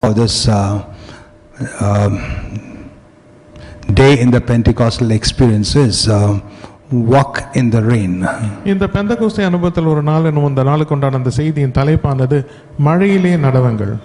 this day in the Pentecostal experience is walk in the rain. இந்த பெந்தகோஸ்தே அனுபவத்தில் ஒரு நாள் என்னும் இந்த நாளுக்கு உண்டான அந்த செய்தியின் தலைப்பானது மழையிலே நடவுங்கள்.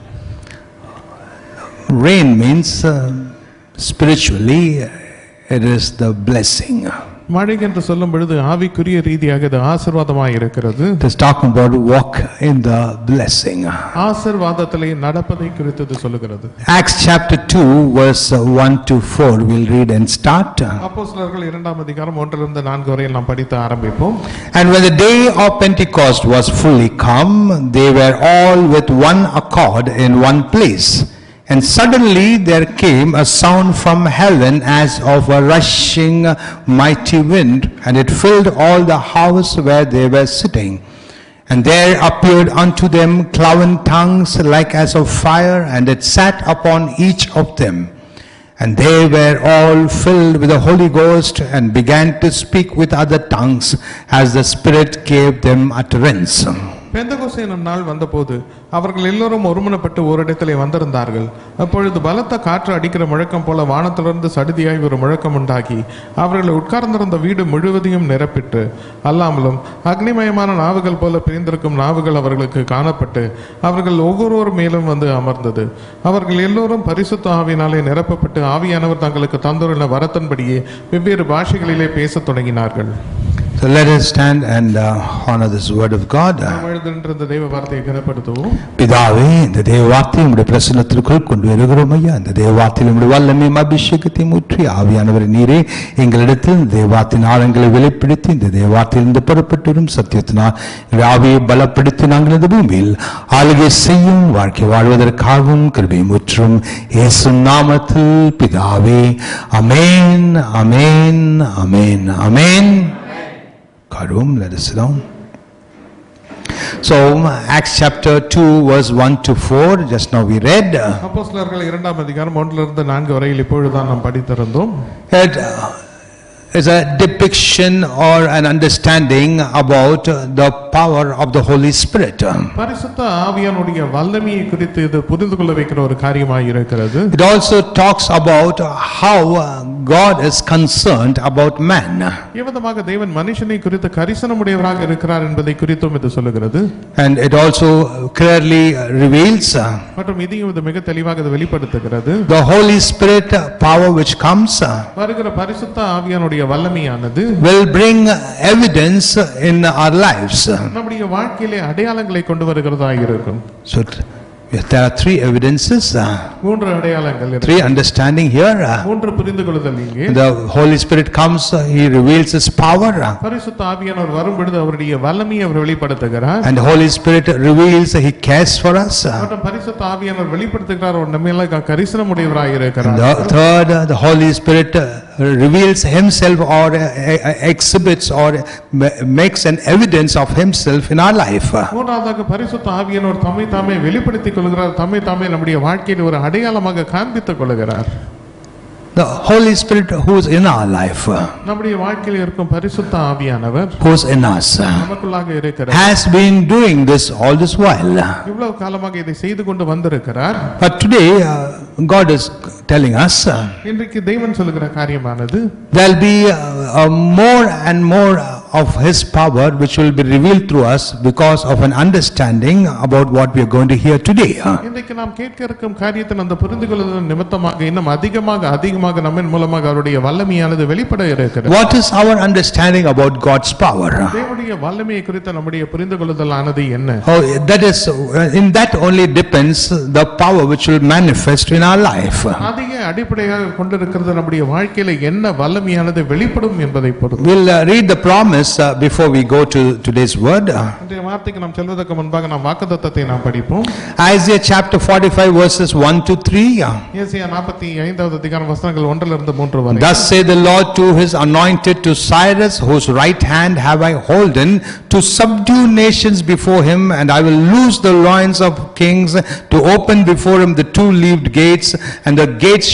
Rain means spiritually it is the blessing. மழை என்று சொல்லும் பொழுது ஆவிக்குரிய ரீதியாக இது ஆசீர்வாதமாக இருக்கிறது. It is talking about walk in the blessing. ஆசீர்வாதத்திலே நடப்பதை குறித்து இது சொல்லுகிறது. Acts chapter 2 verse 1 to 4 we'll read and start. அப்போஸ்தலர்கள் 2ஆம் அதிகாரம் 1 லிருந்து 4 வரை நாம் படித்து ஆரம்பிப்போம். And when the day of Pentecost was fully come, they were all with one accord in one place. And suddenly there came a sound from heaven as of a rushing mighty wind, and it filled all the house where they were sitting. And there appeared unto them cloven tongues like as of fire, and it sat upon each of them. And they were all filled with the Holy Ghost, and began to speak with other tongues as the Spirit gave them utterance. Pentecost என்னும் நாள் வந்தபோது அவர்கள் எல்லோரும் ஒருமனப்பட்டு ஓரிடத்திலே வந்திருந்தார்கள். அப்பொழுது பலத்த காற்று அடிக்கிற முழக்கம் போல வானத்திலிருந்து சடுதியாய் ஒரு முழக்கம் உண்டாகி அவர்கள் உட்கார்ந்திருந்த வீடு முழுவதையும் நிரப்பிட்டு, அல்லாமலும் அக்னிமயமான நாவுகள் போல பிரிந்திருக்கும் நாவுகள் அவர்களுக்கு காணப்பட்டு அவர்கள் ஒவ்வொருவர் மேலும் வந்து அமர்ந்தது. அவர்கள் எல்லோரும் பரிசுத்த ஆவியினாலே நிரப்பப்பட்டு ஆவியானவர் தங்களுக்கு தந்துள்ள வரத்தின்படியே வெவ்வேறு பாஷைகளிலே பேசத் தொடங்கினார்கள். So let us stand and honor this word of God. பிதாவே, இந்த தேவ வார்த்தையை உம்முடைய பிரசன்னத்திற்குள் கொண்டு வருகிறோம் ஐயா. இந்த தேவ வார்த்தையில் உம்முடைய வல்லமையும் அபிஷேகத்தையும் ஊற்றி ஆவியானவர் நீரே எங்களிடத்தில் இந்த தேவ வார்த்தையின் ஆழங்களை வெளிப்படுத்தி இந்த தேவ வார்த்தையிலிருந்து புறப்பட்டு வரும் சத்தியத்தினால் எங்களுடைய ஆவியை பலப்படுத்தி நாங்கள் இந்த பூமியில் ஆளுகை செய்யும் வாழ்க்கை வாழ்வதற்காகவும் கிருபை முற்றும் இயேசு நாமத்தில் பிதாவே. அமேன், அமேன், அமேன், அமேன். Karum, let us sit down. So Acts chapter 2 verse 1 to 4 just now we read. அப்போஸ்தலர்கள் 2ஆம் அதிகாரம் 1 லிருந்து 4 வரையில் இப்பொழுதுதான் நாம் படித்திருந்தோம். Is a depiction or an understanding about the power of the Holy Spirit. பரிசுத்த ஆவியானுடைய வல்லமையை குறித்து இது புரிந்து கொள்ள வைக்கிற ஒரு காரியமாக இருக்கிறது. It also talks about how God is concerned about man. எவ்விதமாக தேவன் மனுஷனை குறித்து கரிசனமுடையவராக இருக்கிறார் என்பதை குறித்தும் இது சொல்லுகிறது. And it also clearly reveals மற்றும் இதையும் இது மிக தெளிவாக இது வெளிப்படுத்துகிறது. The Holy Spirit power which comes வருகிற பரிசுத்த ஆவியானுடைய வல்லமையானது will bring evidence in our lives. நம்முடைய வாழ்க்கையிலே அடையாளங்களை கொண்டு வருகிறதாக இருக்கும். So there are three evidences, மூன்று அடையாளங்கள், three understanding here. மூன்று புரிந்துகொள்ளுதல் இங்கே. The Holy Spirit comes, he reveals his power. பரிசுத்த ஆவியானவர் வரும் பொழுது அவருடைய வல்லமையை அவர் வெளிப்படுத்துகிறார். And the Holy Spirit reveals he cares for us. மற்றும் பரிசுத்த ஆவியானவர் வெளிப்படுத்துகிறார் அவர் நம்மையெல்லாம் கரிசனமுடையவராக இருக்கிறார். And the third, the Holy Spirit reveals himself or exhibits or makes an evidence of himself in our life. மூன்றாவதாக பரிசுத்த ஆவியானவர் தம்மை தாமே வெளிப்படுத்திக் கொள்கிறார். தம்மை தாமே நம்முடைய வாழ்க்கையில் ஒரு அடையாளமாக காண்பித்துக் கொள்கிறார். The Holy Spirit who is in our life, நம்முடைய வாழ்க்கையில் இருக்கும் பரிசுத்த ஆவியானவர் who is in us, நமக்குள்ளாக இருக்கிறார், has been doing this all this while. இவ்வளவு காலமாக இதை செய்து கொண்டு வந்திருக்கிறார். But today God is telling us, இன்றைக்கு தேவன் சொல்லுகிற காரியமானது, there will be more and more of his power which will be revealed through us because of an understanding about what we are going to hear today. இன்றைக்கு நாம் கேட்க இருக்கும் காரியத்தின் அந்த புரிந்துகொள்ளுதல் நிமித்தமாக இன்னும் அதிகமாக நம்மின் மூலமாக அவருடைய வல்லமையானது வெளிப்பட இருக்கிறது. What is our understanding about God's power? தேவனுடைய வல்லமையை குறித்த நம்முடைய புரிந்துகொள்ளுதல் ஆனது என்ன? Oh, that is in that only depends the power which will manifest in our life. அதிக அடிப்படையாக கொண்டிருக்கிறது நம்முடைய வாழ்க்கையில என்ன வல்லமையானது வெளிப்படும் என்பதை பொறுத்து. We'll read the promise before we go to today's word. இன்றைய வார்த்தைக்கு நாம் செல்வதற்கு முன்பாக நாம் வாக்குத்தத்தத்தை நாம் படிப்போம். Isaiah chapter 45 verses 1 to 3. ஏசாயா 45வது அதிகாரம் வசனங்கள் 1 லிருந்து 3 வரை. Thus say the Lord to his anointed, to Cyrus, whose right hand have I holden, to subdue nations before him, and I will loose the loins of kings, to open before him the two-leaved gates, and the gates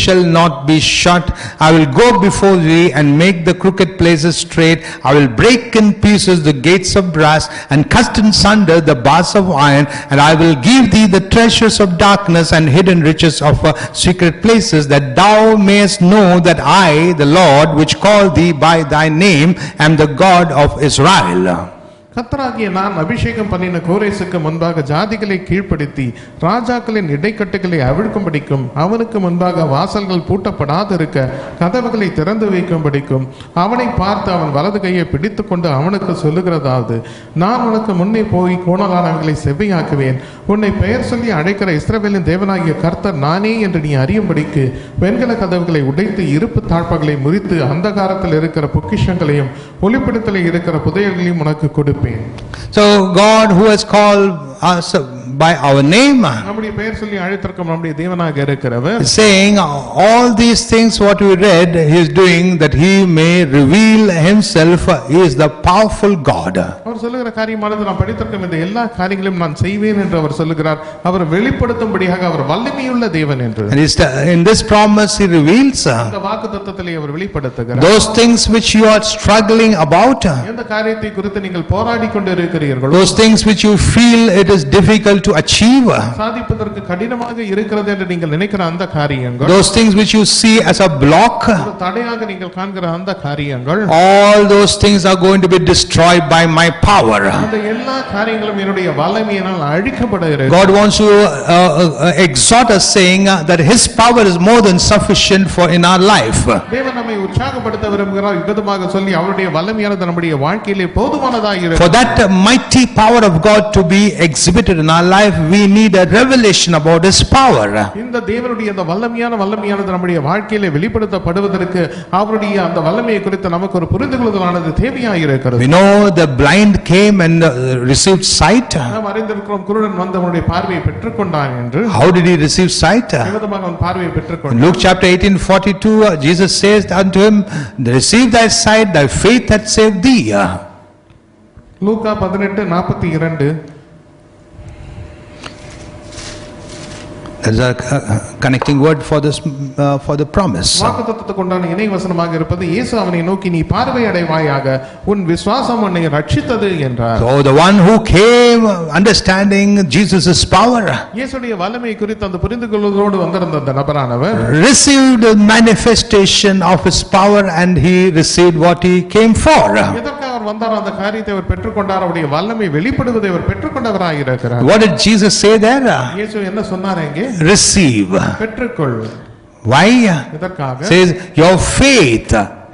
shall not be shut. I will go before thee and make the crooked places straight. I will break in pieces the gates of brass and cut in sunder the bars of iron. And I will give thee the treasures of darkness and hidden riches of secret places, that thou mayest know that I, the Lord, which called thee by thy name, am the God of Israel. கர்த்தராகிய நான் அபிஷேகம் பண்ணின கோரேசுக்கு முன்பாக ஜாதிகளை கீழ்ப்படுத்தி ராஜாக்களின் இடைக்கட்டுகளை அவிழ்க்கும்படிக்கும் அவனுக்கு முன்பாக வாசல்கள் பூட்டப்படாதிருக்க கதவுகளை திறந்து வைக்கும்படிக்கும் அவனை பார்த்து அவன் வலது கையை பிடித்து கொண்டு அவனுக்கு சொல்லுகிறதாவது, நான் உனக்கு முன்னே போய் கோணலானவர்களை செவ்வையாக்குவேன். உன்னை பெயர் சொல்லி அழைக்கிற இஸ்ரவேலின் தேவனாகிய கர்த்தர் நானே என்று நீ அறியும்படிக்கு வெண்கல கதவுகளை உடைத்து இருப்பு தாழ்பாகளை முறித்து அந்தகாரத்தில் இருக்கிற பொக்கிஷங்களையும் ஒளிப்பிடத்தில் இருக்கிற புதையல்களையும் உனக்கு கொடுப்பேன். So God, who has called us by our name, நம்முடைய பெயர் சொல்லி அழைத்திருக்கும் நம்முடைய தேவனாக இருக்கிறவர், saying all these things what we read he is doing that he may reveal himself. He is the powerful God. அவர் சொல்லுகிற காரியமானது நாம் படித்திருக்கும் இந்த எல்லா காரியங்களையும் நான் செய்வேன் என்று அவர் சொல்லுகிறார். அவர் வெளிப்படுத்தும்படியாக அவர் வல்லமையுள்ள தேவன் என்று. And in this promise he reveals இந்த வாக்குத்தத்தத்திலே அவர் வெளிப்படுத்துகிறார். those things which you are struggling about, எந்த காரியத்தை குறித்து நீங்கள் போராடி கொண்டு இருக்கிறீர்களோ, those things which you feel it is difficult to achieve, சாதிப்பதற்கு கடினமாக இருக்கிறது என்று நீங்கள் நினைக்கிற அந்த காரியங்கள், those things which you see as a block, தடையாக நீங்கள் காண்கிற அந்த காரியங்கள், all those things are going to be destroyed by my power. அந்த எல்லா காரியங்களும் என்னுடைய வல்லமையினால் அழிக்கப்பட இருக்கிறது. God wants to exhort us, saying that his power is more than sufficient for in our life. தேவன் நம்மை உற்சாகப்படுத்த விரும்புகிறார். விதமாக சொல்லி அவருடைய வல்லமையானது நம்முடைய வாழ்க்கையிலே போதுமானதாக இருக்கிறது. For that mighty power of God to be exhibited in our life, we need a revelation about his power. இந்த தேவனுடைய அந்த வல்லமையானது நம்முடைய வாழ்க்கையிலே வெளிப்படுத்தப்படுவதற்கு அவருடைய அந்த வல்லமையை குறித்து நமக்கு ஒரு புரிந்துகொள்ளுதலானது தேவையாக இருக்கிறது. We know the blind came and received sight. நாம் அறிந்திருக்கிறோம் குருடன் வந்து அவனுடைய பார்வையை பெற்றுக்கொண்டான் என்று. How did he receive sight? விதமாக அவன் பார்வையை பெற்றுக்கொண்டான். In Luke chapter 18:42, Jesus says unto him, receive thy sight, thy faith hath saved thee. Luca 18:42. There's a connecting word for this for the promise. வாக்குத்தத்தத்துக்கு உண்டான இணை வசனமாக இருப்பது, இயேசு அவனை நோக்கி நீ பார்வை அடைவாயாக, உன் விசுவாசம் உன்னை ரட்சித்தது என்றார். So the one who came understanding Jesus' power, இயேசுடைய வல்லமையை குறித்து அந்த புரிந்துகொள்வதோடு வந்திருந்த அந்த நபரானவர் received the manifestation of his power and he received what he came for. எதற்காக அவர் வந்தார்? அந்த காரியத்தை அவர் பெற்றுக்கொண்டார். அவருடைய வல்லமை வெளிப்படுவதை அவர் பெற்றுக்கொண்டவராக இருக்கிறார். What did Jesus say there? இயேசு என்ன சொன்னார் அங்கே? Receive. பெற்றுக்கொள். Why? எதற்காக? Says your faith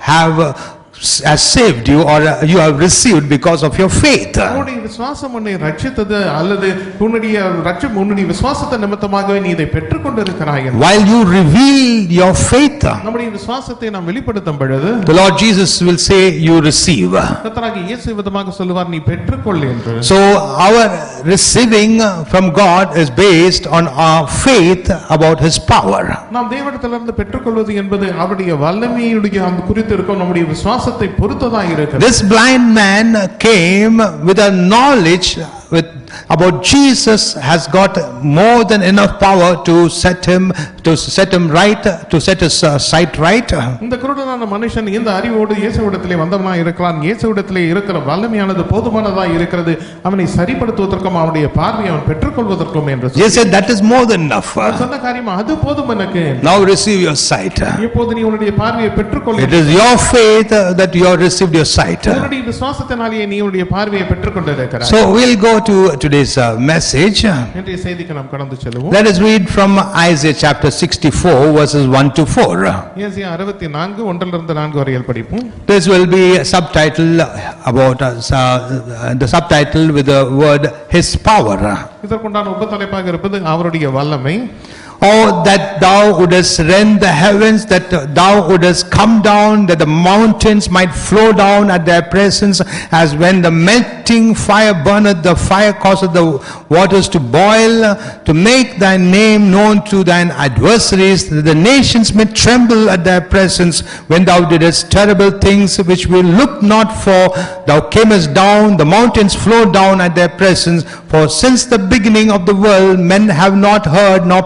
has saved you, or you have received because of your faith. உன்னுடைய விசுவாசம் உன்னை ரட்சித்தது, அல்லது உன்னுடைய விசுவாசத்தை நிமித்தமாகவே நீ இதை பெற்றுக்கொண்டிருக்கிறாய். While you reveal your faith, நம்முடைய விசுவாசத்தை நாம் வெளிப்படுத்தும் பொழுது the Lord Jesus will say you receive. கர்த்தராகிய இயேசு விதமாக சொல்லுவார், நீ பெற்றுக்கொள் என்று. So our receiving from God is based on our faith about his power. நாம் தேவனிடத்திலிருந்து பெற்றுக்கொள்வது என்பது அவருடைய வல்லமையுடைய அந்த குறித்து இருக்கும் நம்முடைய விசுவாசத்தை பொறுத்ததாக இருக்கிறது. This blind man came with a knowledge about Jesus has got more than enough power to set him right, to set his sight right. இந்த குருடனான மனுஷன் இந்த அறிவோடு இயேசுவிடத்திலே வந்தவனாய் இருக்கிறான். இயேசுவிடத்திலே இருக்கிற வல்லமையானது போதுமானதாக இருக்கிறது அவனை சரிப்படுத்துவதற்கும் அவனுடைய பார்வையை அவன் பெற்றுக்கொள்வதற்கும் என்று. He said that is more than enough. சொன்ன காரியம் அது போதும் எனக்கு. Now receive your sight. இப்போது நீ உன்னுடைய பார்வையை பெற்றுக்கொள். It is your faith that you have received your sight. உன்னுடைய விசுவாசத்தினாலே நீ உன்னுடைய பார்வையை பெற்றுக்கொண்டிருக்கிறாய். So we'll go to today's message. இன்றைய செய்திக்கு நாம் கடந்து செல்வோம். Let us read from Isaiah chapter 64 verses 1 to 4. ஏசாயா 64 1 4 வரையில் படிப்போம். This will be a subtitle about the subtitle with the word his power. இதற்குண்டான உபதலைப்பாக இருப்பது அவருடைய வல்லமை. Oh, that thou wouldest rend the heavens, that thou wouldest come down, that the mountains might flow down at their presence, as when the melting fire burneth, the fire causeth the waters to boil, to make thy name known to thine adversaries, that the nations may tremble at thy presence, when thou didst terrible things which we looked not for. Thou camest down, the mountains flow down at their presence, for since the beginning of the world men have not heard nor perceived,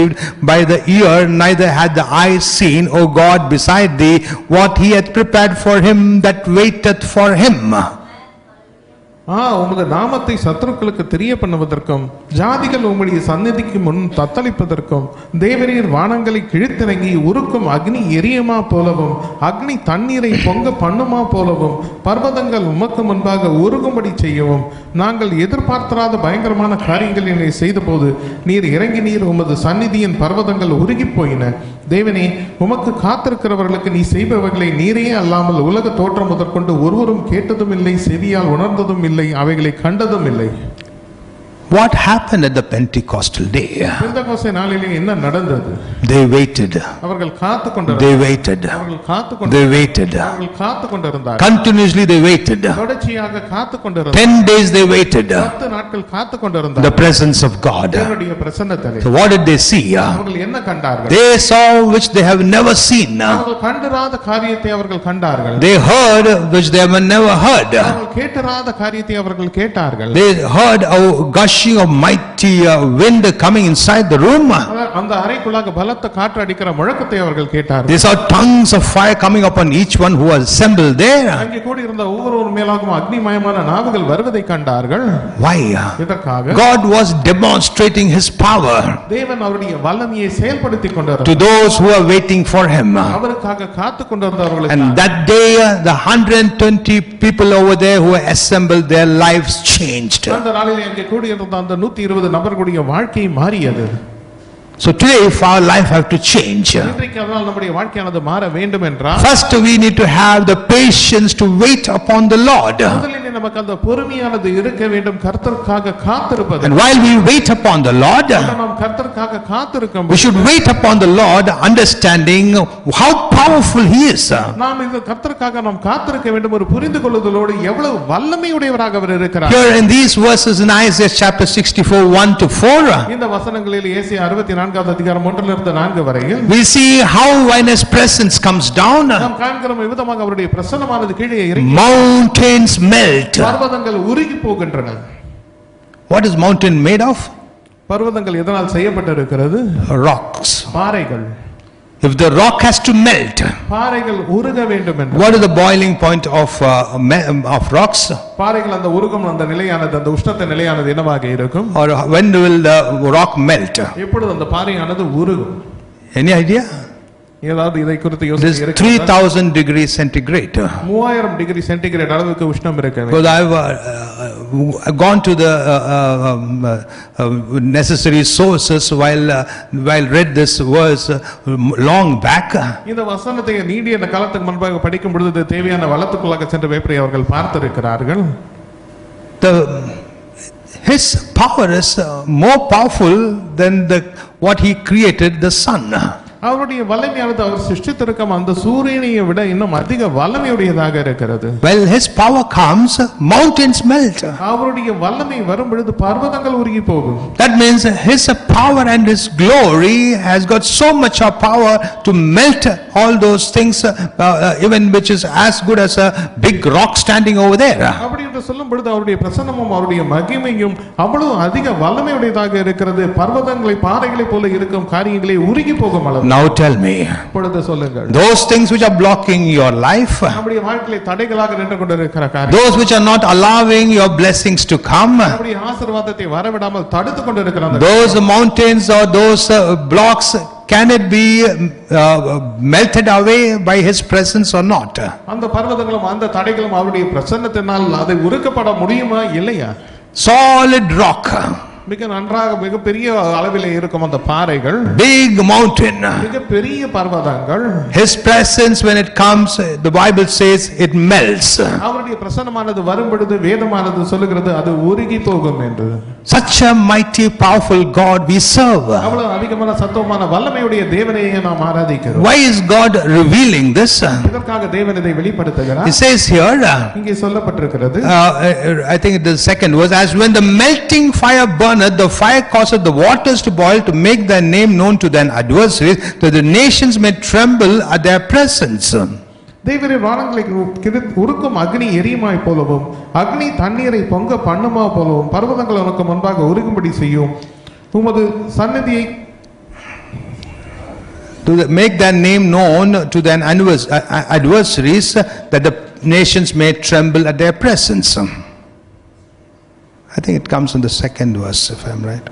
perceived by the ear, neither had the eye seen, O God, beside thee, what he hath prepared for him that waiteth for him. உமது நாமத்தை சத்துருக்களுக்கு தெரிய பண்ணுவதற்கும் ஜாதிகள் உம்முடைய சந்நிதிக்கு முன் தத்தளிப்பதற்கும் தேவரீர் வானங்களை கிழித்திறங்கி உருக்கும் அக்னி எரியுமா போலவும் அக்னி தண்ணீரை பொங்க பண்ணுமா போலவும் பர்வதங்கள் உமக்கு முன்பாக உருகும்படி செய்யவும் நாங்கள் எதிர்பார்த்திராத பயங்கரமான காரியங்களை செய்த போது நீர் இறங்கி நீர் உமது சந்நிதியின் பர்வதங்கள் உருகி போயின. தேவனே, உமக்கு காத்திருக்கிறவர்களுக்கு நீ செய்பவர்களை நீரே அல்லாமல் உலக தோற்றம் முதற்கொண்டு ஒருவரும் கேட்டதும் இல்லை, செவியால் உணர்ந்ததும் இல்லை, அவைகளை கண்டதும் இல்லை. What happened at the Pentecostal day? பெந்தெகோஸ்தே நாளிலே என்ன நடந்தது? They waited. அவர்கள் காத்துக்கொண்டிருந்தார்கள். They waited. அவர்கள் காத்துக்கொண்டிருந்தார்கள். They waited. அவர்கள் காத்துக்கொண்டிருந்தார்கள். Continuously they waited. தொடர்ச்சியாக காத்துக்கொண்டிருந்தார்கள். 10 days they waited. 10 நாட்கள் காத்துக்கொண்டிருந்தார்கள். The presence of God. தேவனுடைய பிரசன்னத்திலே. So what did they see? அவர்கள் என்ன கண்டார்கள்? They saw which they have never seen. அவர்கள் கண்டிராத காரியத்தை அவர்கள் கண்டார்கள். They heard which they have never heard. அவர்கள் கேட்டிராத காரியத்தை அவர்கள் கேட்டார்கள். They heard a gushing of mighty wind coming inside the room. அந்த அறைக்குள்ளாக பலத்த காற்று அடிக்கிற முழக்கத்தை அவர்கள் கேட்டார்கள். They saw tongues of fire coming upon each one who was assembled there. அங்கே கூடி இருந்த ஒவ்வொருவர் மேலாகவும் அக்னிமயமான நாவுகள் வருவதை கண்டார்கள். Why? இதற்காக God was demonstrating his power தேவன் அவருடைய வல்லமையை செயல்படுத்திக் கொண்டிருந்தார். to those who are waiting for him. அவருக்காக காத்துக் கொண்டிருந்தவர்களுக்கு. And that day the 120 people over there who were assembled, their lives changed. அந்த நாளிலே அங்கே கூடி இருந்த அந்த 120 நபர்களுடைய வாழ்க்கை மாறியது. So today if our life have to change, இன்றைக்கு அதனால் நம்முடைய வாழ்க்கையானது மாற வேண்டும் என்றால் first we need to have the patience to wait upon the Lord. முதலில் நமக்கு அந்த பொறுமையானது இருக்க வேண்டும், கர்த்தருக்காக காத்திருப்பது. And while we wait upon the Lord, நாம் கர்த்தருக்காக காத்திருக்கும் we should wait upon the Lord understanding how powerful he is. நாம் இந்த கர்த்தருக்காக நாம் காத்திருக்க வேண்டும் ஒரு புரிந்து கொள்ளுதலோடு எவ்வளவு வல்லமையுடையவராக அவர் இருக்கிறார். Here in these verses in Isaiah chapter 64 1 to 4, இந்த வசனங்களில் ஏசாயா 64வது அதிகாரம் 1 லிருந்து 4 வரையில் we see how when his presence comes down, நாம் காண்கிறோம் விதமாக அவருடைய பிரசன்னமானது கீழே இறங்கி mountains melt. பர்வதங்கள் உருகி போகின்றன. What is mountain made of? பர்வதங்கள் எதனால் செய்யப்பட்டிருக்கிறது? Rocks. பாறைகள். If the rock has to melt, பாறைகள் உருக வேண்டும் என்று. what is the boiling point of rocks? பாறைகள் அந்த உருகும் அந்த நிலையானது அந்த உஷ்ணத்த நிலையானது என்னவாக இருக்கும்? Or when will the rock melt? எப்பொழுது அந்த பாறையானது உருகும்? Any idea? ஏதாவது இதை குறித்து It is யோசிக்க இருக்கா? 3000 degrees centigrade. 3000 டிகிரி சென்டிகிரேட் அளவுக்கு உஷ்ணம் இருக்கு. Because I have gone to the necessary sources while read this verse long back. இந்த வசனத்தை நீடிய காலத்துக்கு முன்பாக படிக்கும் பொழுது தேவையான வளத்துக்குள்ளாக சென்ற வேப்பரை அவர்கள் பார்த்திருக்கிறார்கள். His power is more powerful than what he created, the sun. அவருடைய வல்லமையானது அவர் சிருஷ்டித்திருக்கும் அந்த சூரியனை விட இன்னும் அதிக வல்லமையுடையதாக இருக்கிறது. When his power comes, mountains melt. அவருடைய வல்லமை வரும் பொழுது பர்வதங்கள் உருகி போகும். That means his power and his glory has got so much of power to melt all those things, even which is as good as a big rock standing over there. அப்படி என்று சொல்லும் பொழுது அவருடைய பிரசன்னமும் அவருடைய மகிமையும் அவ்வளவு அதிக வல்லமையுடையதாக இருக்கிறது. பர்வதங்களை பாறைகளை போல இருக்கும் காரியங்களை உருகி போகும் அளவு. Now tell me, இப்பொழுது சொல்லுங்கள், those things which are blocking your life, நம்முடைய வாழ்க்கையில தடைகளாக நின்று கொண்டிருக்கிற காரியம், those which are not allowing your blessings to come, நம்முடைய ஆசீர்வாதத்தை வரவிடாமல் தடுத்து கொண்டிருக்கிற those mountains or those blocks, can it be melted away by his presence or not? அந்த பர்வதங்களும் அந்த தடைகளும் அவருடைய பிரசன்னத்தினால் அதை உருக்கப்பட முடியுமா இல்லையா? Solid rock, மிக நன்றாக மிக பெரிய அளவிலே இருக்கும் அந்த பாறைகள், big mountain, மிக பெரிய பர்வதங்கள், his presence when it comes, the Bible says it melts. அவருடைய பிரசன்னமானது வரும் பொழுது வேதமானது சொல்லுகிறது அது உருகி போகும் என்று. Such a mighty powerful God we serve. அவ்வளவு அதிகமான சத்துவமான வல்லமையுடைய தேவனையே நாம் ஆராதிக்கிறோம். Why is God revealing this? இதற்காக தேவன் இதை வெளிப்படுத்துகிறார். It says here, இங்கே சொல்லப்பட்டிருக்கிறது, I think the second was, as when the melting fire burneth, the fire causeth the waters to boil, to make their name known to thine adversaries, that the nations may tremble at their presence. தேவரே வானங்களை உருக்கும் அக்னி எரியுமாய் போலவும் அக்னி தண்ணீரை பொங்க பண்ணுமா போலவும் பர்வதங்கள் உனக்கு முன்பாக உருகும்படி செய்யும். உமது சந்நிதியை to make their name known to their adversaries, that the nations may tremble at their presence. I think it comes in the second verse, if I'm right.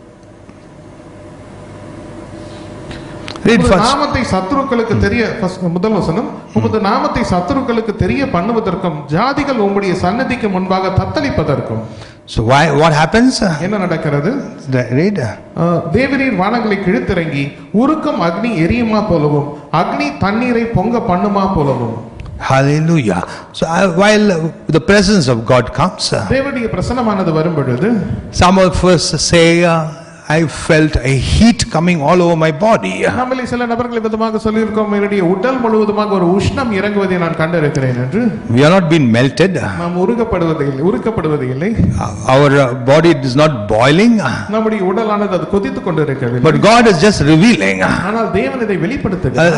Read first. நாமத்தை சத்துருக்களுக்கு தெரிய, முதல் வசனம், உமது நாமத்தை சத்துருக்களுக்கு தெரிய பண்ணுவதற்கும் ஜாதிகள் உம்முடைய சன்னதிக்கு முன்பாக தத்தளிப்பதற்கும். So what happens? என்ன நடக்கிறது? Read. தேவரீர் வானங்களை கிழித்திறங்கி உருக்கம் அக்னி எரியுமா போலவும் அக்னி தண்ணீரை பொங்க பண்ணுமா போலவும். Hallelujah. So while the presence of God comes, தேவனுடைய பிரசன்னமானது வரும் பொழுது, some of us say, I felt a heat coming all over my body. நம்மள சில நபர்கள் விதமாக சொல்லியிருக்கோம், என்னுடைய உடல் முழுவதுமாக ஒரு உஷ்ணம் இறங்குவதை நான் கண்டிருக்கிறேன் என்று. We are not being melted. நாம் உருக்கப்படுவது இல்லை. Our body is not boiling. நம்முடைய உடலானது அது கொதித்துக் கொண்டிருக்கிறது. But God is just revealing. ஆனால் தேவன் இதை வெளிப்படுத்துகிறார்.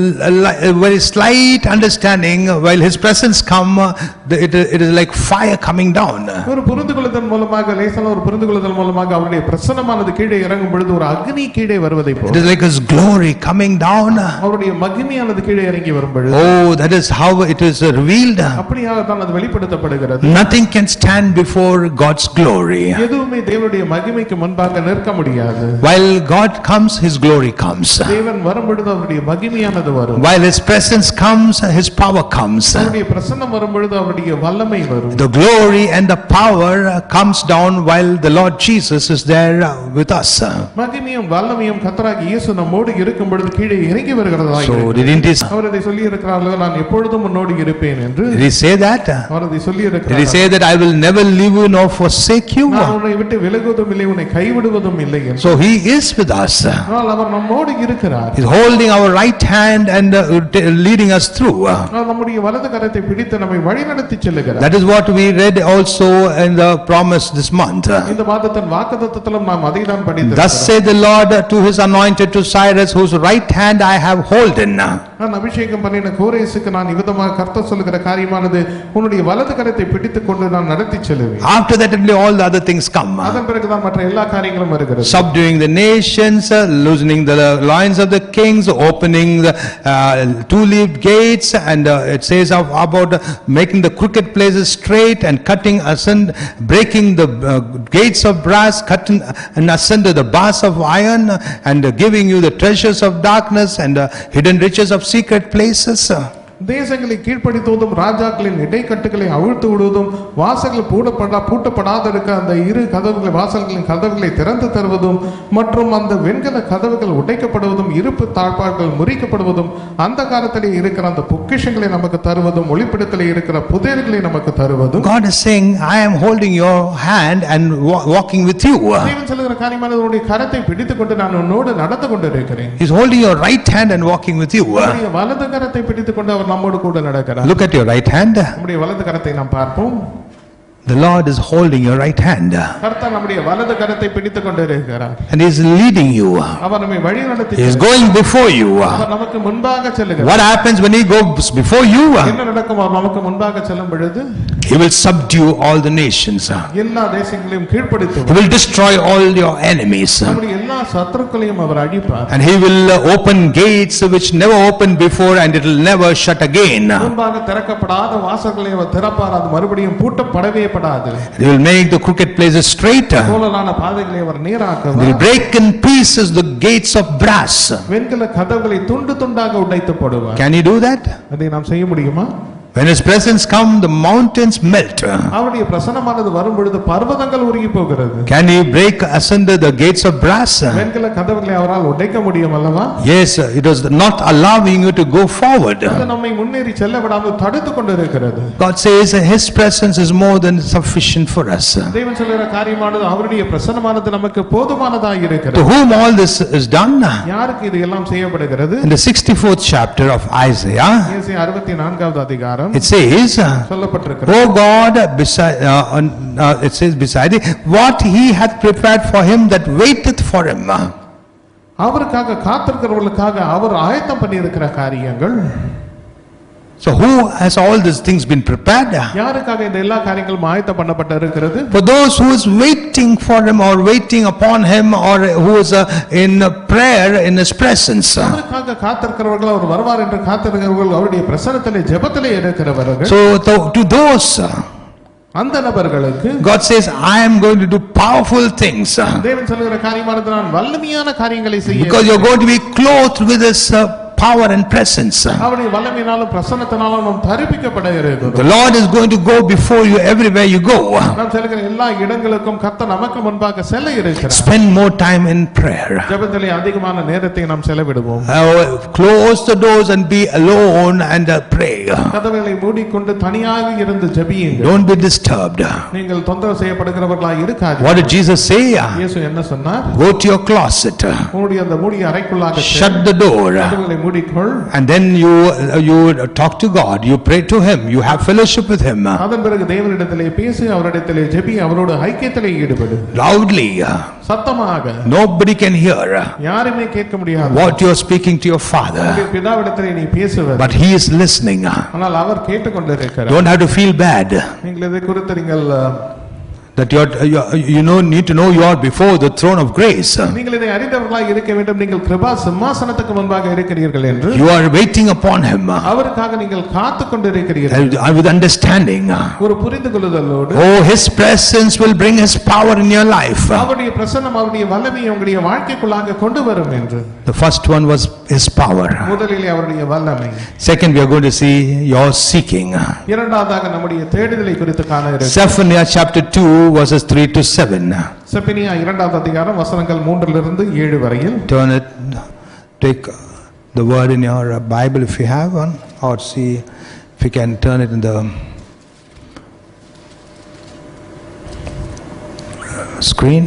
A very slight understanding, while His presence come, it is like fire coming down. ஒரு புரிந்துகொள்ளுதல் மூலமாக, லேசான ஒரு புரிந்துகொள்ளுதல் மூலமாக அவருடைய பிரசன்னமானது கீழே இறங்கும் பொழுது ஒரு அக்னி கீழே வருவதை போல. It is like His glory coming down. அவருடைய மகிமையானது கீழே இறங்கி வரும் பொழுது, oh, that is how it is revealed. அப்படியாக தான் அது வெளிப்படுத்தப்படுகிறது. Nothing can stand before God's glory. எதுவுமே தேவனுடைய மகிமைக்கு முன்பாக நிற்க முடியாது. While God comes, His glory comes. தேவன் வரும் பொழுது அவருடைய மகிமையானது வரும். While His presence comes, His power comes. அவருடைய பிரசன்னம் வரும் பொழுது அவருடைய வல்லமை வரும். The glory and the power comes down while the Lord Jesus is there with us. மகிமையும் வல்லமையும் கர்த்தராகிய இயேசு நம்மோடு இருக்கும் பொழுது கீழே இறங்கி வருகிறதாய். So didn't He? அவர் இதை சொல்லி இருக்கிறார்கள், நான் எப்பொழுதும் உன்னோடு இருப்பேன் என்று. Did He say that? அவர் இதை சொல்லி இருக்கிறார். Did He say that I will never leave you nor forsake you? நான் உன்னை விட்டு விலகுவதும் இல்லை, உன்னை கைவிடுவதும் இல்லை என்று. So He is with us. ஆனால் அவர் நம்மோடு இருக்கிறார். He is holding our right hand and leading us through. நம்முடைய வலது கரத்தை பிடித்து நம்மை வழிநடத்தி செல்லுகிறார். That is what we read also in the promise this month. இந்த மாதத்தின் வாக்குத்தத்தத்திலும் நாம் அதை தான் படித்தோம். Thus said the Lord to His anointed, to Cyrus, whose right hand I have holden. நான் அபிஷேகம் பண்ணின கோரேசுக்கு நான் விதமாக கர்த்தர் சொல்லுகிற காரியமானது, உன்னுடைய வலது கரத்தை பிடித்துக் கொண்டு நான் நடத்தி செல்லுவேன். After that only all the other things come. அதன் பிறகு தான் மற்ற எல்லா காரியங்களும் வருகிறது. Subduing the nations, loosening the loins of the kings, opening the two-leaved gates, and it says about making the crooked places straight and cutting asunder, breaking the gates of brass, cutting and asunder the bars of iron, and giving you the treasures of darkness and hidden riches of secret places. தேசங்களை கீழ்ப்படுத்துவதும் ராஜாக்களின் இடைக்கட்டுகளை அவிழ்த்து விடுவதும் வாசல்கள் பூட்டப்படாத இருக்க அந்த இரு வாசல்களின் கதவுகளை திறந்து தருவதும் மற்றும் அந்த வெண்கல கதவுகள் உடைக்கப்படுவதும் இருப்பு தாழ்பாடுகள் முறிக்கப்படுவதும் அந்த காலத்திலே இருக்கிற அந்த பொக்கிஷங்களை நமக்கு தருவதும் ஒளிப்பிடத்திலே இருக்கிற புதையல்களை நமக்கு தருவதும். God is saying, I am holding your hand and walking with you. தேவன் சொல்லுகிற காரியமானது, உன்னுடைய கரத்தை பிடித்துக்கொண்டு நான் உன்னோடு நடந்து கொண்டிருக்கிறேன். He is holding your right hand and walking with you. வலது கரத்தை பிடித்துக்கொண்டு அவர் நம்மோடு கூட நடக்கிறார். Look at your right hand. நம்முடைய வலது கரத்தை நாம் பார்ப்போம். The Lord is holding your right hand. கர்த்தர் நம்முடைய வலது கரத்தை பிடித்துக் கொண்டிருக்கிறார். And He is leading you. அவர் நம்மை வழி நடத்தி He is going before you. அவர் நமக்கு முன்பாக செல்லுகிறார். What happens when He goes before you? என்ன நடக்கும்? அவர் நமக்கு முன்பாக செல்லும் பொழுது He will subdue all the nations. எல்லா தேசங்களையும் கீழ்ப்படுத்துவார். He will destroy all your enemies. நம்முடைய எல்லா சத்துருக்களையும் அவர் அழிப்பார். And He will open gates which never opened before, and it will never shut again. முன்பாக திறக்கப்படாத வாசல்களை அவர் திறப்பார், அது மறுபடியும் பூட்டப்படவே படாது. He will make the crooked places straight. கோலான பாதைகளை அவர் நேராக்குவார். He will break in pieces the gates of brass. வெண்கல கதவுகளை துண்டு துண்டாக உடைத்து போடுவார். Can He do that? அதை நாம் செய்ய முடியுமா? When His presence comes, the mountains melt. அவருடைய பிரசன்னமானது வரும் பொழுது பர்வதங்கள் உருகி போகிறது. Can He break asunder the gates of brass? வெண்கல கதவுகளை அவரால் உடைக்க முடியும் அல்லவா? Yes, it was not allowing you to go forward. அது நம்மை முன்னேறி செல்ல விடாமல் தடுத்துக் கொண்டிருக்கிறது. God says His presence is more than sufficient for us. தேவன் சொல்லுகிற காரியமானது, அவருடைய பிரசன்னமானது நமக்கு போதுமானதாக இருக்கிறது. To whom all this is done? யாருக்கு இது எல்லாம் செய்யப்படுகிறது? In the 64th chapter of Isaiah, ஏசாயா 64வது அதிகாரம், it says, O God, it says beside it, what He hath prepared for him that waiteth for Him. அவருக்காக காத்திருக்கிறவர்களுக்காக அவர் ஆயத்தம் பண்ணி இருக்கிற காரியங்கள். So who has all these things been prepared? யாருக்காக இந்த எல்லா காரியங்களும் ஆயத்த பண்ணப்பட்டு இருக்கிறது? For those who is waiting for him or waiting upon him or who is in prayer in his presence. அவருக்காக காத்திருக்கிறவர்கள், அவர் வருவார் என்று காத்திருக்கிறவர்கள், அவருடைய பிரசன்னத்திலே ஜெபத்திலே இருக்கிறவர்கள். So to those அந்த நபர்களுக்கு God says, I am going to do powerful things. தேவன் சொல்லுகிற காரியமானது நான் வல்லமையான காரியங்களை செய்ய. Because you are going to be clothed with this power and presence. அவருடைய வல்லமையினாலும் பிரசன்னத்தினாலும் நாம் தரிப்பிக்கப்பட இருக்கிறோம். The Lord is going to go before you everywhere you go. நாம் செல்கிற எல்லா இடங்களுக்கும் கர்த்தர் நமக்கு முன்பாக செல்ல இருக்கிறார். Spend more time in prayer. ஜெபத்திலே அதிகமான நேரத்தை நாம் செலவிடுவோம். Close the doors and be alone and pray. கதவுகளை மூடிக்கொண்டு தனியாக இருந்து ஜெபியுங்கள். Don't be disturbed. நீங்கள் தொந்தரவு செய்யப்படுகிறவர்களாய் இருக்காதீர்கள். What did Jesus say? இயேசு என்ன சொன்னார்? Go to your closet. உங்களுடைய அந்த மூடிய அறைக்குள்ளாக shut the door. கதவுகளை மூடிக்கொள். And then you talk to God, you pray to him, you have fellowship with him. அதன் பிறகு தேவனிடத்திலே பேசி, அவரிடத்திலே ஜெபி, அவரோடு ஐக்கியத்திலே ஈடுபடு. Loudly. சத்தமாக. Nobody can hear. யாருமே கேட்க முடியாது. What you are speaking to your father. பிதாவிடத்திலே நீ பேசுவது. But he is listening. ஆனால் அவர் கேட்டுக்கொண்டிருக்கிறார். Don't have to feel bad. நீங்கள் இதை குறித்து நீங்கள் that need to know you are before the throne of grace. நீங்கள் இதை அறிந்தவர்களாய் இருக்க வேண்டும். நீங்கள் கிருபா சிம்மாசனத்துக்கு முன்பாக இருக்கிறீர்கள் என்று. You are waiting upon him. அவருக்காக நீங்கள் காத்துக்கொண்டிருக்கிறீர்கள். With understanding. ஒரு புரிந்துகொள்ளுதலோடு. Oh, his presence will bring his power in your life. அவருடைய பிரசன்னம் அவருடைய வல்லமையை உங்களுடைய வாழ்க்கைக்குள்ளாக கொண்டு வரும் என்று. The first one was his power. முதலிலே அவருடைய வல்லமை. Second, we are going to see your seeking. இரண்டாவதாக நம்முடைய தேடுதலை குறித்து காண இருக்கிறோம். Zephaniah chapter 2 verses 3 to 7. Zephaniah 2வது அதிகாரம் வசனங்கள் 3 இலிருந்து 7 வரையில். Turn it, take the word in your Bible if you have one, or see if you can turn it in the screen.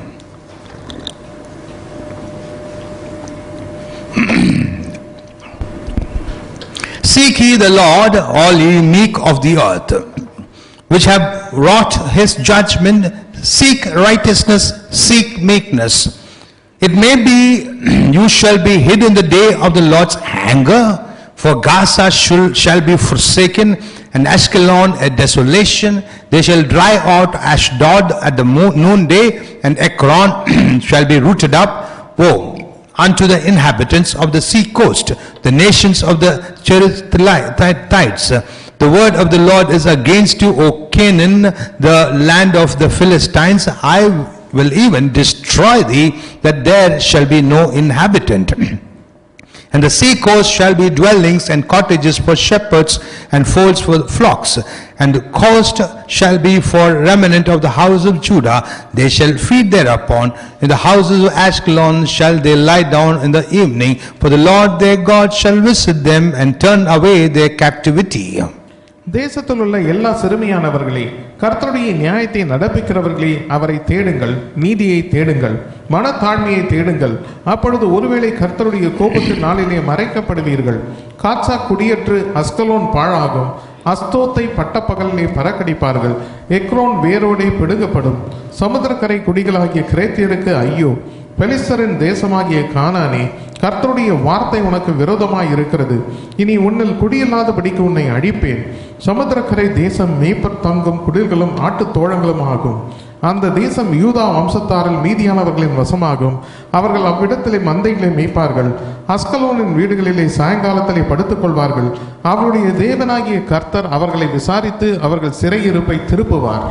Seek ye the Lord, all ye meek of the earth, which have wrought his judgment. Seek righteousness, seek meekness. It may be you shall be hid in the day of the Lord's anger, for Gaza shall be forsaken, and Ashkelon a desolation. They shall dry out Ashdod at the noonday, and Ekron shall be rooted up. Woe unto the inhabitants of the sea coast, the nations of the Cherethites. The word of the Lord is against you, O Canaan, the land of the Philistines. I will even destroy thee, that there shall be no inhabitant. And the sea coast shall be dwellings and cottages for shepherds and folds for flocks. And the coast shall be for remnant of the house of Judah. They shall feed thereupon. In the houses of Ashkelon shall they lie down in the evening. For the Lord their God shall visit them and turn away their captivity. தேசத்தில் உள்ள எல்லா சிறுமியானவர்களே, கர்த்தருடைய நியாயத்தை நடப்பிக்கிறவர்களே, அவரை தேடுங்கள், நீதியை தேடுங்கள், மனத்தாழ்மையை தேடுங்கள். அப்பொழுது ஒருவேளை கர்த்தருடைய கோபத்தின் நாளிலே மறைக்கப்படுவீர்கள். காட்சா குடியேற்று அஸ்கலோன் பாழாகும். அஸ்தோத்தை பட்டப்பகலிலே பறக்கடிப்பார்கள். எக்ரோன் வேரோடே பிடுங்கப்படும். சமுத்திரக்கரை குடிகளாகிய கிரேத்தியருக்கு ஐயோ! பெலிஸ்தரின் தேசமாகிய கானானே, கர்த்தருடைய வார்த்தை உனக்கு விரோதமாய் இருக்கிறது. இனி உன்னில் குடியில்லாதபடிக்கு உன்னை அழிப்பேன். சமுத்திரக்கரை தேசம் மேய்ப்பர் தங்கும் குடில்களும் ஆட்டு தோழங்களும் ஆகும். அந்த தேசம் யூதா வம்சத்தாரில் மீதியானவர்களின் வசமாகும். அவர்கள் அவ்விடத்திலே மந்தைகளை மேய்ப்பார்கள். அஸ்கலோனின் வீடுகளிலே சாயங்காலத்திலே படுத்துக் கொள்வார்கள். அவருடைய தேவனாகிய கர்த்தர் அவர்களை விசாரித்து அவர்கள் சிறையிருப்பை திருப்புவார்.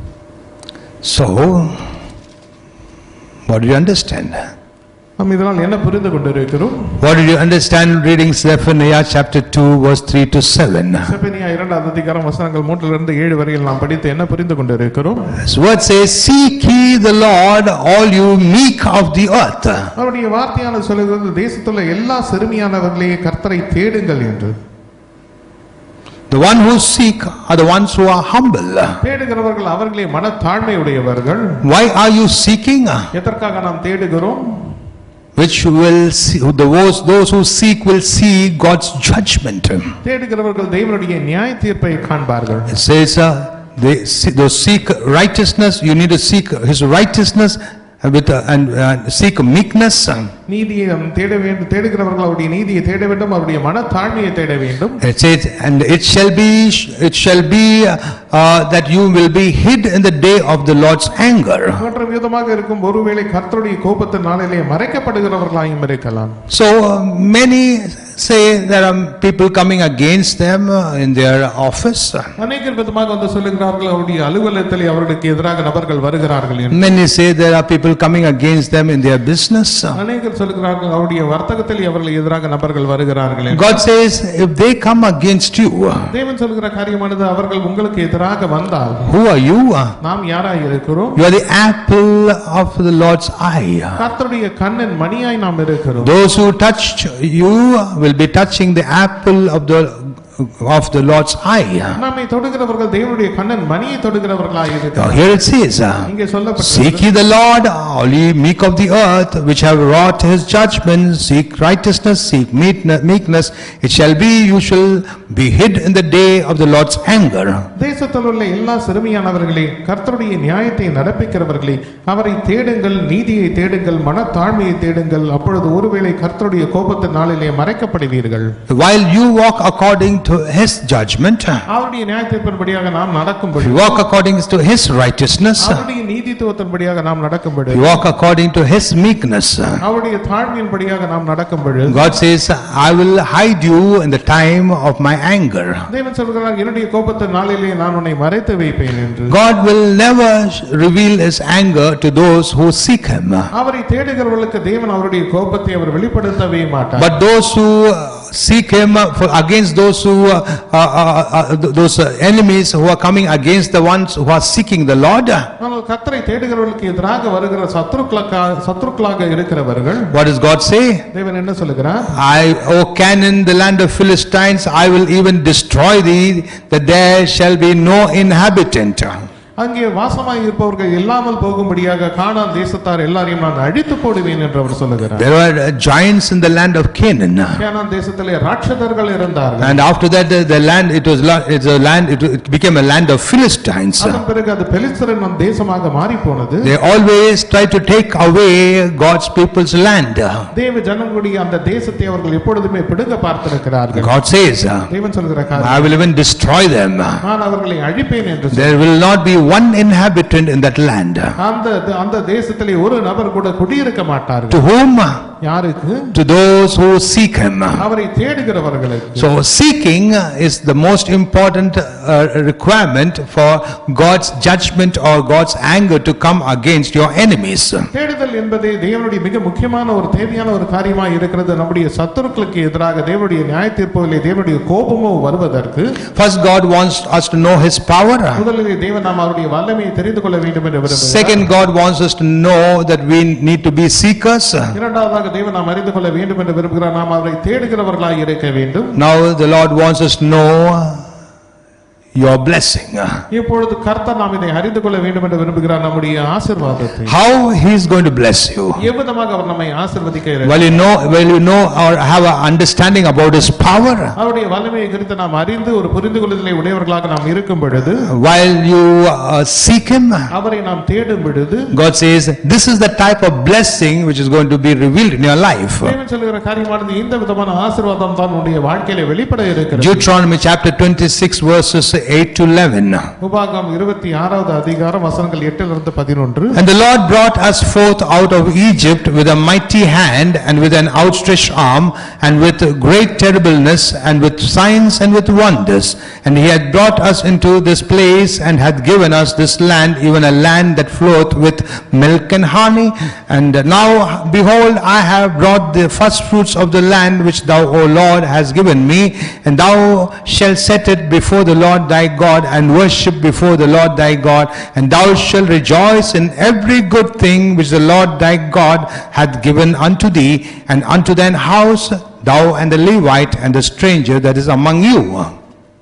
So, what do you understand? நாம் இதனால் என்ன புரிந்து கொண்டிருக்கிறோம்? What did you understand reading Zephaniah chapter 2 verse 3 to 7? Zephaniah 2வது அதிகாரம் வசனங்கள் 3 இலிருந்து 7 வரையில் நாம் படித்து என்ன புரிந்து கொண்டிருக்கிறோம்? His word says, seek ye the Lord, all you meek of the earth. அவருடைய வார்த்தையான சொல்லுகிறது, தேசத்துள்ள எல்லா சிறுமியானவர்களே கர்த்தரை தேடுங்கள் என்று. The one who seek are the ones who are humble. தேடுகிறவர்கள் அவர்களே மனத்தாழ்மையுடையவர்கள். Why are you seeking? எதற்காக நாம் தேடுகிறோம்? Which will see, those who seek will see God's judgment. தேடுகிறவர்கள் தேவனுடைய நியாய தீர்ப்பை காண்பார்கள். It says those seek righteousness. You need to seek his righteousness and seek meekness. நீதியை தேடுகிறவர்கள் அவருடைய நீதியை தேட வேண்டும், அவருடைய மனத்தாழ்மையை தேட வேண்டும். It says, and it shall be that you will be hid in the day of the Lord's anger. மற்ற விதமாக இருக்கும், ஒருவேளை கர்த்தருடைய கோபத்தின் நாளிலே மறைக்கப்படுகிறவர்களாயும் இருக்கலாம். So many say there are people coming against them in their office. அநேகர் விதமாக வந்து சொல்லுகிறார்கள், அவருடைய அலுவலகத்தில் அவர்களுக்கு எதிராக நபர்கள் வருகிறார்கள். Many say there are people coming against them in their business. அநேகர் சொல்லுகிறார்கள், அவருடைய வர்த்தகத்தில் அவர்களுக்கு எதிராக நபர்கள் வருகிறார்கள். God says, if they come against you, தேவன் சொல்லுகிற காரியமானது அவர்கள் உங்களுக்கு எதிராக வந்தால், who are you? நாம் யாராய் இருக்கிறோம்? You are the apple of the Lord's eye. கர்த்தருடைய கண்ணின் மணியாய் நாம் இருக்கிறோம். Those who touched you will be touching the apple of the Lord's eye. நம்மை தொடுகிறவர்கள் தேவனுடைய கண்ணின் மணியை தொடுகிறவர்களாய் இருக்கிறார்கள். Here it says, இங்கே சொல்லப்பட்டிருக்கிறது, seek ye the Lord, all ye meek of the earth, which have wrought his judgment, seek righteousness, seek meekness, it shall be, you shall be hid in the day of the Lord's anger. தேசத்தில் உள்ள எல்லா சிறுமியானவர்களே, கர்த்தருடைய நியாயத்தை நடப்பிக்கிறவர்களே, அவரை தேடுங்கள், நீதியை தேடுங்கள், மனத்தாழ்மையை தேடுங்கள், அப்பொழுது ஒருவேளை கர்த்தருடைய கோபத்தின் நாளிலே மறைக்கப்படுவீர்கள். While you walk according to his judgment, அவருடைய நியாயத்தின்படியாக நாம் நடக்கும்படி, you walk according to his righteousness, அவருடைய நீதித்துவத்தின்படியாக நாம் நடக்கும்படி, you walk according to his meekness, அவருடைய தாழ்மையின்படியாக நாம் நடக்கும்படி, God says, I will hide you in the time of my anger. தேவன் சொல்கிறார், என்னுடைய கோபத்தின் நாளிலே நான் உன்னை மறைத்து வைப்பேன் என்று. God will never reveal his anger to those who seek him, அவரை தேடுகிறவர்களுக்கு தேவன் அவருடைய கோபத்தை அவர் வெளிப்படுத்தவே மாட்டார். but those who seek him against those enemies who are coming against the ones who are seeking the Lord. ஆனால் கர்த்தரை தேடுகிறவர்களுக்கு எதிராக வருகிற சத்துருக்களாக இருக்கிறவர்கள், what does God say? தேவன் என்ன சொல்கிறார்? O Canaan, the land of Philistines, I will even destroy thee, that there shall be no inhabitant. அங்கே வாசமாய் இருப்பவர்கள் இல்லாமல் போகும்படியாக கானான் தேசத்தார் எல்லாரையும் நான் அழித்து போடுவேன் என்று அவர் சொல்லுகிறார். There were giants in the land of Canaan. கானான் தேசத்திலே ராட்சதர்கள் இருந்தார்கள். And after that the land it became a land of Philistines. அதன் பிறகு அது பெலிஸ்தரின் தேசமாக மாறி போனது. They always try to take away God's people's land. தேவ ஜனங்களுடைய அந்த தேசத்தை அவர்கள் எப்பொழுதுமே பிடுங்க பார்த்திருக்கிறார்கள். God says, தேவன் சொல்கிறார், I will even destroy them. நான் அவர்களை அழிப்பேன் என்று. There will not be one inhabitant in that land. அந்த தேசத்திலே ஒரு நபர் கூட குடியிருக்க மாட்டார்கள். To whom? யாருக்கு? To those who seek him. அவரை தேடுகிறவர்களுக்கு. So seeking is the most important requirement for God's judgment or God's anger to come against your enemies. தேடுதல் என்பது தேவனுடைய மிக முக்கியமான ஒரு தேவையான ஒரு காரியமாக இருக்கிறது. நம்முடைய சத்துருக்களுக்கு எதிராக தேவனுடைய நியாயத்தீர்ப்பிலே தேவனுடைய கோபமோ வருவதற்கு, first God wants us to know his power. முதலில் தேவன் நாம் அவருடைய வல்லமையை தெரிந்து கொள்ள வேண்டும் என்று விரும்புகிறார். Second, God wants us to know that we need to be seekers. இரண்டாவதாக தேவன் நாம் அறிந்து கொள்ள வேண்டும் என்று விரும்புகிறார், நாம் அவரை தேடுகிறவர்களாய் இருக்க வேண்டும். Now the Lord wants us to know your blessing. இப்பொழுது கர்த்தர் நாம் இதை அறிந்து கொள்ள வேண்டும் என்று விரும்புகிறார், நம்முடைய ஆசீர்வாதத்தை. How he is going to bless you. எவ்விதமாக அவர் நம்மை ஆசீர்வதிக்கிறார். Will you know or have an understanding about his power? அவருடைய வல்லமையை குறித்து நாம் அறிந்து ஒரு புரிந்துகொள்ளுதலை உடையவர்களாக நாம் இருக்கும் பொழுது, while you seek him, அவரை நாம் தேடும் பொழுது, God says this is the type of blessing which is going to be revealed in your life. தேவன் சொல்கிற காரியமானது இந்த விதமான ஆசீர்வாதம் தான் உங்களுடைய வாழ்க்கையிலே வெளிப்பட இருக்கிறது. Deuteronomy chapter 26 verses 8 to 11. உபாகமம் 26வது அதிகாரம் வசனங்கள் 8 லிருந்து 11. And the Lord brought us forth out of Egypt with a mighty hand and with an outstretched arm and with great terribleness and with signs and with wonders, and he had brought us into this place and hath given us this land, even a land that floweth with milk and honey. And now behold, I have brought the first fruits of the land which thou, O Lord, hast given me, and thou shalt set it before the Lord thy God and worship before the Lord thy God, and thou shalt rejoice in every good thing which the Lord thy God hath given unto thee and unto thine house, thou and the Levite and the stranger that is among you.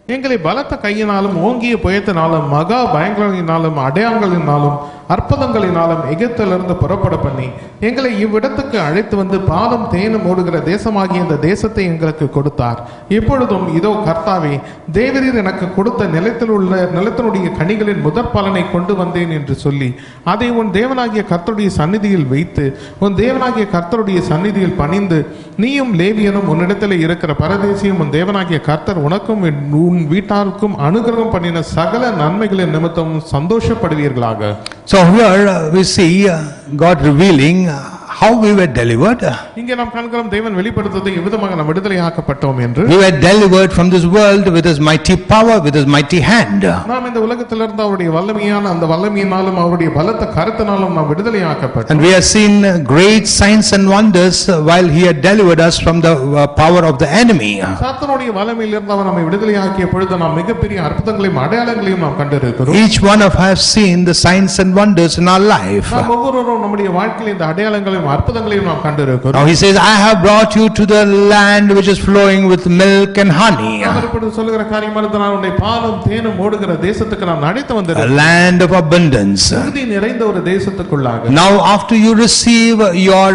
எங்களை பலத்த கையினாலும் ஓங்கிய புயத்தினாலும் மகா பயங்கரங்களினாலும் அடையாளங்களினாலும் அற்புதங்களினாலும் எகிப்திலிருந்து புறப்பட பண்ணி எங்களை இவ்விடத்துக்கு அழைத்து வந்து பாலும் தேனும் ஓடுகிற தேசமாகிய இந்த தேசத்தை எங்களுக்கு கொடுத்தார். இப்பொழுதும் இதோ கர்த்தாவே, தேவரீர் எனக்கு கொடுத்த நிலத்தினுடைய கனிகளின் முதற் பலனை கொண்டு வந்தேன் என்று சொல்லி அதை உன் தேவனாகிய கர்த்தருடைய சந்நிதியில் வைத்து உன் தேவனாகிய கர்த்தருடைய சந்நிதியில் பணிந்து நீயும் லேவியனும் உன்னிடத்தில் இருக்கிற பரதேசியும் உன் தேவனாகிய கர்த்தர் உனக்கும் உன் வீட்டாருக்கும் அனுகிரகம் பண்ணின சகல நன்மைகளின் நிமித்தம் சந்தோஷப்படுவீர்களாக. So here we see God revealing how we were delivered. இங்கே நாம் காண்கிறோம் தேவன் வெளிப்படுத்துவதை எவ்விதமாக நாம் விடுதலையாக்கப்பட்டோம் என்று. We were delivered from this world with his mighty power, with his mighty hand. நாம் இந்த உலகத்திலிருந்து அவருடைய வல்லமையான அந்த வல்லமையினாலும் அவருடைய பலத்த கரத்தினாலும் நாம் விடுதலையாக்கப்பட்டோம். And we have seen great signs and wonders while he had delivered us from the power of the enemy. சாத்தானுடைய வல்லமையிலிருந்து அவர் நம்மை விடுதலையாக்கிய பொழுது நாம் மிகப்பெரிய அற்புதங்களையும் அடையாளங்களையும் நாம் கண்டிருக்கிறோம். Each one of us have seen the signs and wonders in our life. நாம் ஒவ்வொருவரும் நம்முடைய வாழ்க்கையில் இந்த அடையாளங்களையும் அற்புதங்களையும் நாம் கண்டிருக்கிறோம். Now he says, I have brought you to the land which is flowing with milk and honey. அவர் இப்படி சொல்லுகிற காரியமானது நான் உன்னை பாலும் தேனும் ஓடுகிற தேசத்துக்கு நான் அழைத்து வந்தேன். A land of abundance. உறுதி நிறைந்த ஒரு தேசத்துக்குள்ளாக. Now after you receive your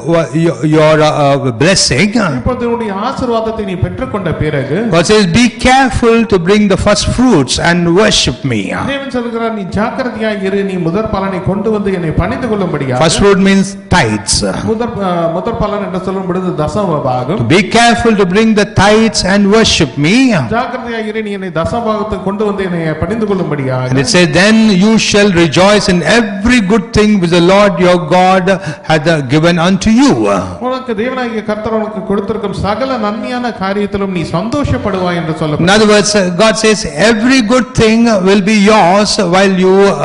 blessing, இப்பொழுது உன்னுடைய ஆசீர்வாதத்தை நீ பெற்றுக்கொண்ட பிறகு God says, be careful to bring the first fruits and worship me. தேவன் சொல்கிறார், நீ ஜாக்கிரதையாய் இரு, நீ முதற் பலனை கொண்டு வந்து என்னை பணிந்து கொள்ளும்படியாக. First fruit means tithes. முதற் பலன் என்று சொல்லும் பொழுது தசம பாகம். Be careful to bring the tithes and worship me. ஜாக்கிரதையாய் இரு, நீ என்னை தசம பாகத்தை கொண்டு வந்து என்னை பணிந்து கொள்ளும்படியாக. And it says, then you shall rejoice in every good thing which the Lord your God hath given unto you. உனக்கு தேவனாகிய கர்த்தர் உனக்கு கொடுத்திருக்கும் சகல நன்மையான காரியத்திலும் நீ சந்தோஷப்படுவாய் என்று சொல்லப்படுகிறது. In other words, God says every good thing will be yours while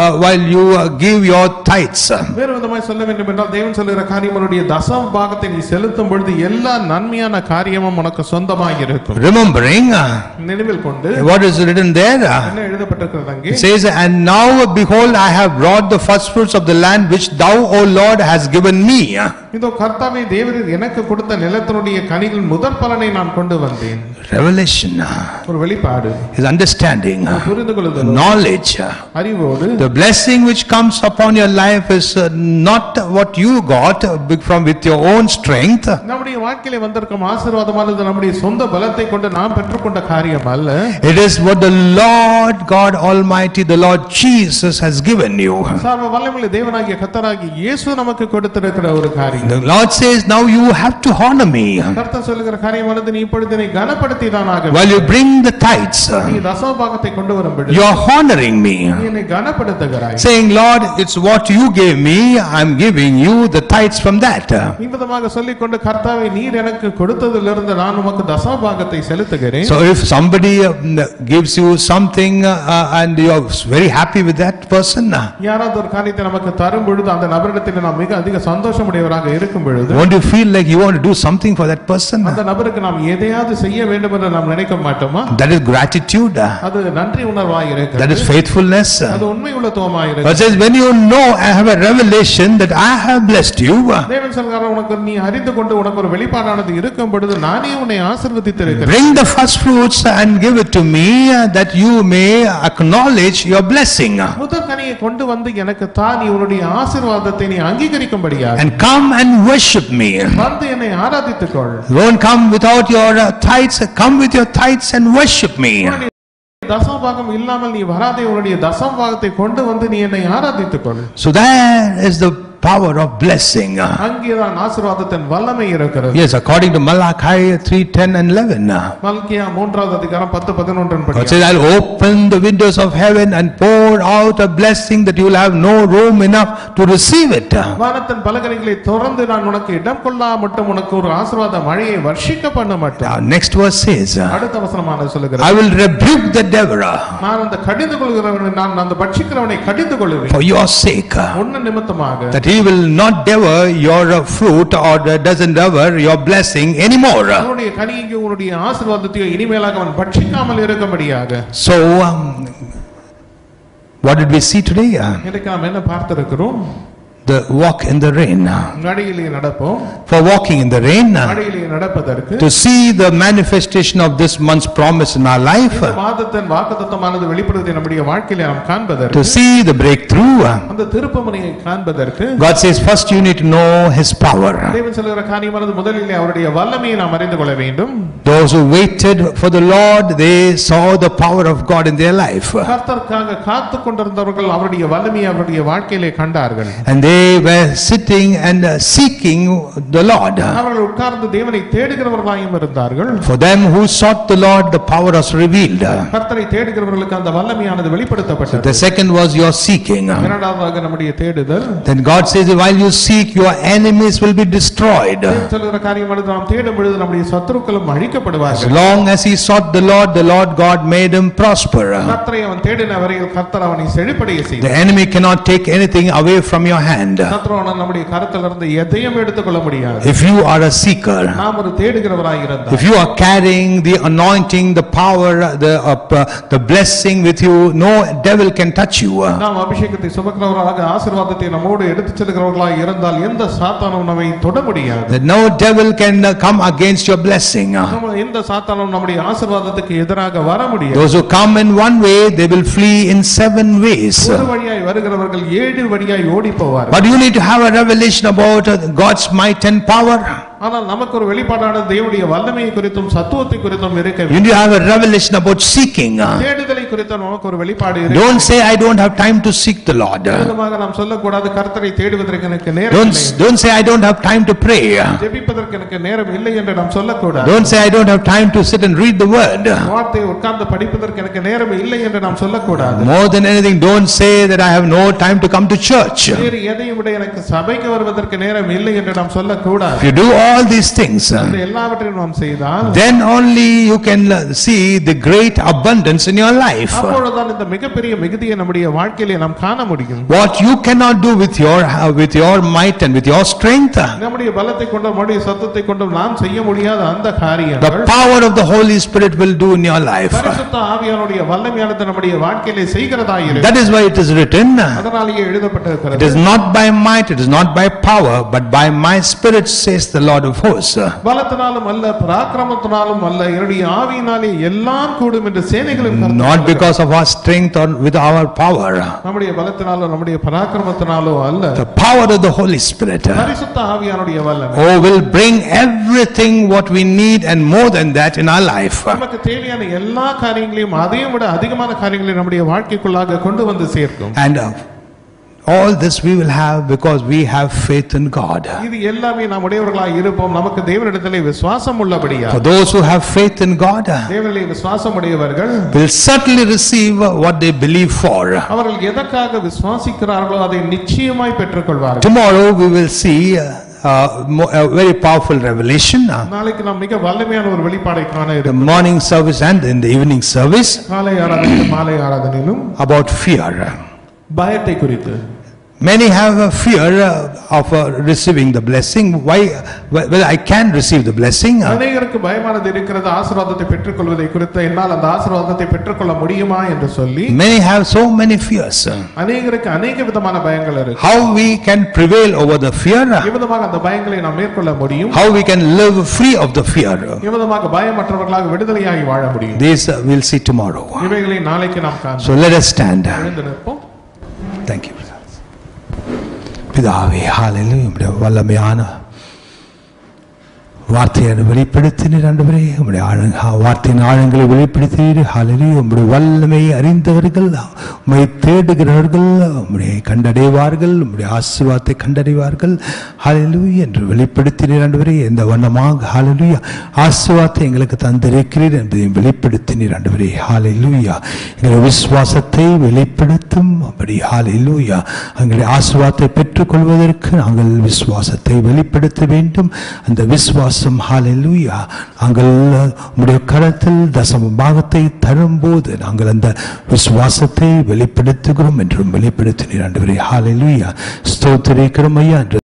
you give your tithes. வேறு விதமாய் சொல்ல வேண்டும் என்றால் தேவன் சொல்லுகிற காரியங்களுடைய தசம பாகத்தை நீ செலுத்தும் பொழுது எல்லா நன்மையான காரியமும் உனக்கு சொந்தமாக இருக்கும். Remembering, நினைவில் கொண்டு, what is written there? என்ன எழுதப்பட்டிருக்கிறது அங்கே? It says, and now behold, I have brought the first fruits of the land which thou, O Lord, hast given me. இதோ கர்த்தாவே தேவரீர் எனக்கு கொடுத்த நிலத்தினுடைய கனிகளின் முதற் பலனை நான் கொண்டு வந்தேன். Revelation, ஒரு வெளிப்பாடு, is understanding, புரிந்து கொள்ளுதல், knowledge, அறிவோடு. the blessing which comes upon your life is not what you got from with your own strength. நம்முடைய வாழ்க்கையிலே வந்திருக்கும் ஆசீர்வாதமானது நம்முடைய சொந்த பலத்தை கொண்டு நாம் பெற்றுக்கொண்ட காரியம் அல்ல. It is what the Lord God Almighty, the Lord Jesus has given you. சர்வ வல்லமையுள்ள தேவனாகிய கர்த்தராகிய இயேசு நமக்கு கொடுத்திருக்கிற ஒரு காரியம். The Lord says, now you have to honor me. கர்த்தர் சொல்லுகிற காரியமானது நீ இப்பொழுது என்னை கனப்படுத்தி தான் ஆக வேண்டும். While you bring the tithes, நீ தசம பாகத்தை கொண்டு வரும்பொழுது you are honoring me. நீ என்னை கனப்படுத்துகிறாய். Saying, Lord, it's what you gave me, I'm giving you the tithes from that. இவ்விதமாக சொல்லிக்கொண்டு கர்த்தாவே நீர் எனக்கு கொடுத்ததிலிருந்து நான் உமக்கு தசம பாகத்தை செலுத்துகிறேன். So if somebody gives you something and you are very happy with that person, யாராவது ஒரு காரியத்தை நமக்கு தரும் பொழுது அந்த நபரிடத்தில் நாம் மிக அதிக சந்தோஷமுடையவராக இருக்கும் பொழுது, won't you feel like you want to do something for that person? அந்த நபருக்கு நாம் எதையாவது செய்ய வேண்டும் என்று நாம் நினைக்க மாட்டோமா? That is gratitude. அது நன்றி உணர்வாய் இருக்கிறது. That is faithfulness. அது உண்மை உள்ளத்துவமாய் இருக்கிறது. But says, when you know, I have a revelation that I have blessed you. தேவன் சொல்கிறார், உனக்கு நீ அறிந்து கொண்டு உனக்கு ஒரு வெளிப்பாடானது இருக்கும் பொழுது நானே உன்னை ஆசீர்வதித்திருக்கிறேன். Bring the first fruits and give it to me that you may acknowledge your blessing. முதற் கனியை கொண்டு வந்து எனக்கு தா, நீ உன்னுடைய ஆசீர்வாதத்தை நீ அங்கீகரிக்கும்படியாக. And come and worship me. வந்து என்னை ஆராதித்துக்கொள். Don't come without your tithes, come with your tithes and worship me. தசம பாகம் இல்லாமல் நீ வராதே, உன்னுடைய தசம பாகத்தை கொண்டு வந்து நீ என்னை ஆராதித்துக்கொள். So that is the power of blessing. அங்கேதான் ஆசீர்வாதத்தின் வல்லமை இருக்கிறது. Yes, according to Malachi 3:10 and 11. மல்கியா 3வது அதிகாரம் 10-11 படி. God says, I'll open the windows of heaven and pour out a blessing that you will have no room enough to receive it. வானத்தின் பலகணிகளை திறந்து நான் உனக்கு இடம் கொள்ளா மட்டும் உனக்கு ஒரு ஆசீர்வாத மழையை வர்ஷிக்க பண்ண மாட்டேன். Now next verse says, அடுத்த வசனமானது சொல்லுகிறது, I will rebuke the devourer. நான் அந்த கடிந்து கொள்கிறவனை, நான் அந்த பட்சிக்கிறவனை கடிந்து கொள்வேன். For your sake. உன்ன நிமித்தமாக. That he will not devour your fruit or doesn't devour your blessing anymore. உன்னுடைய கனியையும் உன்னுடைய ஆசீர்வாதத்தையும் இனிமேலாக அவன் பட்சிக்காமல் இருக்கும்படியாக. So what did we see today? இன்னைக்கு நாம் என்ன பார்த்திருக்கிறோம்? the walk in the rain. மழையிலே நடப்போம். For walking in the rain, மழையிலே நடப்பதற்கு, to see the manifestation of this month's promise in our life, இந்த மாதத்தின் வாக்குத்தத்தமானது வெளிப்படுவதை நம்முடைய வாழ்க்கையிலே நாம் காண்பதற்கு, to see the breakthrough, அந்த திருப்பமுனையை காண்பதற்கு, God says first you need to know His power. தேவன் சொல்லுகிற காரியமானது முதலிலே அவருடைய வல்லமையை நாம் அறிந்து கொள்ள வேண்டும். Those who waited for the Lord, they saw the power of God in their life. கர்த்தருக்காக காத்துக் கொண்டிருந்தவர்கள் அவருடைய வல்லமையை அவருடைய வாழ்க்கையிலே கண்டார்கள். And they were sitting and seeking the Lord. அவர்கள் உட்கார்ந்து தேவனை தேடுகிறவர்களாயும் இருந்தார்கள். For them who sought the Lord, the power was revealed. கர்த்தரை தேடுகிறவர்களுக்கு அந்த வல்லமையானது வெளிப்படுத்தப்பட்டது. The second was your seeking. இரண்டாவதாக நம்முடைய தேடுதல். Then God says, while you seek, your enemies will be destroyed. சொல்லுகிற காரியமானது நாம் தேடும் பொழுது நம்முடைய சத்துருக்களும் அழிக்கப்படுவார்கள். As long as he sought the Lord God made him prosper. கர்த்தரை அவன் தேடின வரையில் கர்த்தர் அவனை செழிப்படைய செய்தார். The enemy cannot take anything away from your hand. சத்துருவான நம்முடைய கரத்திலிருந்து எதையும் எடுத்துக்கொள்ள முடியாது. If you are a seeker, நாம் ஒரு தேடுகிறவராய் இருந்தால், if you are carrying the anointing, the power, the blessing with you, no devil can touch you. நாம் அபிஷேகத்தை சுமக்கிறவர்களாக ஆசீர்வாதத்தை நம்மோடு எடுத்துச் செல்கிறவர்களாய் இருந்தால் எந்த சாத்தானும் நம்மை தொட முடியாது. That no devil can come against your blessing. எந்த சாத்தானும் நம்முடைய ஆசீர்வாதத்துக்கு எதிராக வர முடியாது. Those who come in one way, they will flee in 7 ways. ஒரு வழியாய் வருகிறவர்கள் 7 வழியாய் ஓடி போவார்கள். But you need to have a revelation about God's might and power. ஆனால் நமக்கு ஒரு வெளிப்பாடான தேவனுடைய வல்லமையை குறித்தும் சத்துவத்தை குறித்தும் இருக்க வேண்டும். You need to have a revelation about seeking. தேடுதலை குறித்து நமக்கு ஒரு வெளிப்பாடு இருக்கு. Don't say I don't have time to seek the Lord. அதுமாக நாம் சொல்லக்கூடாது கர்த்தரை தேடுவதற்கு எனக்கு நேரம் இல்லை. Don't say I don't have time to pray. ஜெபிப்பதற்கு எனக்கு நேரம் இல்லை என்று நாம் சொல்லக்கூடாது. Don't say I don't have time to sit and read the word. வார்த்தையை உட்கார்ந்து படிப்பதற்கு எனக்கு நேரம் இல்லை என்று நாம் சொல்லக்கூடாது. More than anything, don't say that I have no time to come to church. வேறு எதையும் விட எனக்கு சபைக்கு வருவதற்கு நேரம் இல்லை என்று நாம் சொல்லக்கூடாது. If you do all these things, எல்லாவற்றையும் நாம் செய்தால், then only you can see the great abundance in your life. அப்பொழுதுதான் இந்த மிகப்பெரிய மிகுதியை நம்முடைய வாழ்க்கையிலே நாம் காண முடியும். What you cannot do with your might and with your strength, நம்முடைய பலத்தை கொண்டு நம்முடைய சத்தத்தை கொண்டு நாம் செய்ய முடியாத அந்த காரியங்கள், the power of the Holy Spirit will do in your life. பரிசுத்த ஆவியானுடைய வல்லமையானது நம்முடைய வாழ்க்கையிலே செய்கிறதாய் இருக்கு. That is why it is written, அதனாலேயே எழுதப்பட்டிருக்கிறது, it is not by might, it is not by power, but by my spirit, says the Lord of hosts. பலத்தினாலும் அல்ல, பராக்கிரமத்தினாலும் அல்ல, என்னுடைய ஆவியினாலே எல்லாம் கூடும் என்று சேனைகளின் கர்த்தர். Not because of our strength or with our power. நம்முடைய பலத்தினாலோ நம்முடைய பராக்கிரமத்தினாலோ அல்ல, The power of the Holy Spirit, பரிசுத்த ஆவியானுடைய வல்லமை, will bring everything what we need and more than that in our life. நமக்கு தேவையான எல்லா காரியங்களையும் அதையும் விட அதிகமான காரியங்களை நம்முடைய வாழ்க்கைக்குள்ளாக கொண்டு வந்து சேர்க்கும். And all this we will have because we have faith in God. இது எல்லாமே நாம் உடையவர்களாய் இருப்போம் நமக்கு தேவனிடத்திலே விசுவாசம் உள்ளபடியா. For those who have faith in God, தேவனிலே விசுவாசம் உடையவர்கள் will certainly receive what they believe for. அவர்கள் எதற்காக விசுவாசிக்கிறார்களோ அதை நிச்சயமாய் பெற்றுக்கொள்வார்கள். Tomorrow we will see a very powerful revelation. நாளைக்கு நாம் மிக வல்லமையான ஒரு வெளிப்பாடை காண The இருக்கிறோம். morning service and in the evening service காலை ஆராதனை மாலை ஆராதனையிலும் about fear. பயத்தை குறித்து. Many have a fear of receiving the blessing. Why? Well, I can receive the blessing. அநேகருக்கு பயமானது இருக்கிறது ஆசீர்வாதத்தை பெற்றுக்கொள்வதை குறித்து. என்னால் அந்த ஆசீர்வாதத்தை பெற்றுக்கொள்ள முடியுமா என்று சொல்லி Many have so many fears. அநேகருக்கு அநேக விதமான பயங்கள் இருக்கு. How we can prevail over the fear? எவ்விதமாக அந்த பயங்களை நாம் மேற்கொள்ள முடியும்? How we can live free of the fear? எவ்விதமாக பயமற்றவர்களாக விடுதலையாகி வாழ முடியும்? This we'll see tomorrow. இவைகளை நாளைக்கு நாம் காண்போம். So let us stand. எழுந்து நிற்போம். Thank you. பிதாவே, ஹalleluya. வல்லமையான வார்த்தையை வெளிப்படுத்தினீர் ஆண்டவரே. உம்முடைய வார்த்தையின் ஆழங்களை வெளிப்படுத்தினீர். ஹalleluya. உம்முடைய வல்லமையை அறிந்தவர்கள், உம்மை தேடுகிறவர்கள் உம்முடைய கண்டடைவார்கள், உம்முடைய ஆசீர்வாதத்தை கண்டடைவார்கள். ஹalleluya என்று வெளிப்படுத்தினீர் ஆண்டவரே. இந்த வண்ணமாக ஹalleluya ஆசீர்வாதத்தை எங்களுக்கு தந்திருக்கிறீர் என்பதை வெளிப்படுத்தினீர் ஆண்டவரே. ஹalleluya. எங்களுடைய விசுவாசத்தை வெளிப்படுத்தும் அப்படி. ஹalleluya. எங்களுடைய ஆசீர்வாதத்தை பெற்றுக்கொள்வதற்கு நாங்கள் விசுவாசத்தை வெளிப்படுத்த வேண்டும். அந்த விசுவாசம் ஹalleluya நாங்கள் உம்முடைய கரத்தில் தசம பாகத்தை தரும்போது நாங்கள் அந்த விசுவாசத்தை வெளிப்படுத்துகிறோம் என்றும் வெளிப்படுத்தினீர் ஆண்டவரே. ஹalleluya. ஸ்தோத்திரிக்கிறோம் ஐயா.